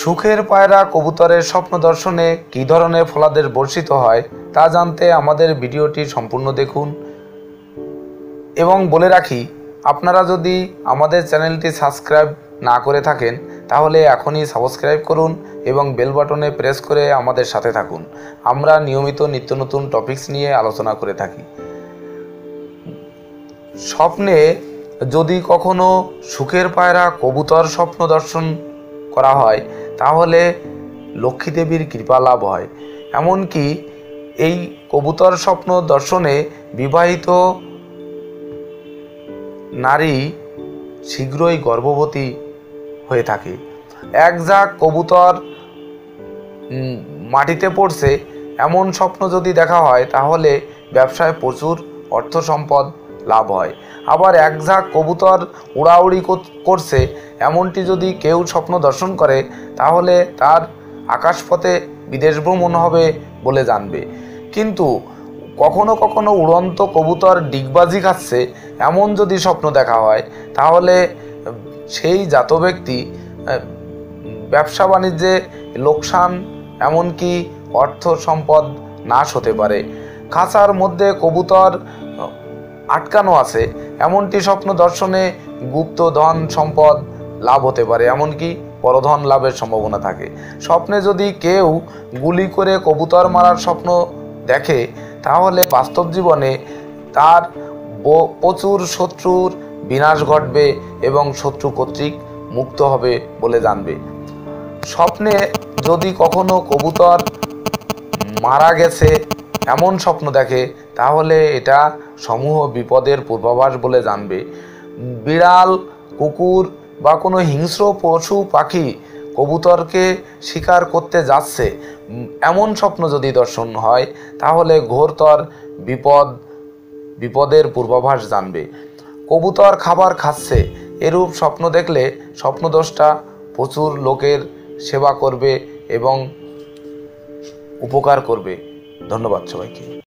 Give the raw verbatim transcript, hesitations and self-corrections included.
সুখের পায়রা কবুতরের স্বপ্ন দর্শনে কী ধরনের ফলাদেশ বর্ষিত হয় তা জানতে আমাদের ভিডিওটি সম্পূর্ণ দেখুন। এবং বলে রাখি, আপনারা যদি আমাদের চ্যানেলটি সাবস্ক্রাইব না করে থাকেন তাহলে এখনই সাবস্ক্রাইব করুন এবং বেল বাটনে প্রেস করে আমাদের সাথে থাকুন। আমরা নিয়মিত নিত্য নতুন টপিকস নিয়ে আলোচনা করে থাকি। স্বপ্নে যদি কখনো সুখের পায়রা কবুতর স্বপ্ন দর্শন করা হয় তাহলে লক্ষ্মী দেবীর কৃপা লাভ হয়। এমনকি এই কবুতর স্বপ্ন দর্শনে বিবাহিত নারী শীঘ্রই গর্ভবতী হয়ে থাকে। এক ঝাঁক কবুতর মাটিতে পড়ছে এমন স্বপ্ন যদি দেখা হয় তাহলে ব্যবসায় প্রচুর অর্থ সম্পদ লাভ হয়। আবার এক ঝাঁক কবুতর উড়াউড়ি করছে এমনটি যদি কেউ স্বপ্ন দর্শন করে তাহলে তার আকাশপথে বিদেশ ভ্রমণ হবে বলে জানবে। কিন্তু কখনো কখনো উড়ন্ত কবুতর ডিগবাজি খাচ্ছে এমন যদি স্বপ্ন দেখা হয় তাহলে সেই জাত ব্যক্তি ব্যবসা বাণিজ্যে লোকসান এমনকি অর্থ সম্পদ নাশ হতে পারে। খাঁচার মধ্যে কবুতর আটকানো আছে এমনটি স্বপ্ন দর্শনে গুপ্ত ধন সম্পদ লাভ হতে পারে, এমনকি পরধন লাভের সম্ভাবনা থাকে। স্বপ্নে যদি কেউ গুলি করে কবুতর মারার স্বপ্ন দেখে তাহলে বাস্তব জীবনে তার প্রচুর শত্রুর বিনাশ ঘটবে এবং শত্রু কর্তৃক মুক্ত হবে বলে জানবে। স্বপ্নে যদি কখনো কবুতর মারা গেছে এমন স্বপ্ন দেখে তাহলে এটা সমূহ বিপদের পূর্বাভাস বলে জানবে। বিড়াল, কুকুর বা কোনো হিংস্র পশু পাখি কবুতরকে শিকার করতে যাচ্ছে এমন স্বপ্ন যদি দর্শন হয় তাহলে ঘোরতর বিপদ বিপদের পূর্বাভাস জানবে। কবুতর খাবার খাচ্ছে এরূপ স্বপ্ন দেখলে স্বপ্নদ্রষ্টা প্রচুর লোকের সেবা করবে এবং উপকার করবে। ধন্যবাদ সবাইকে।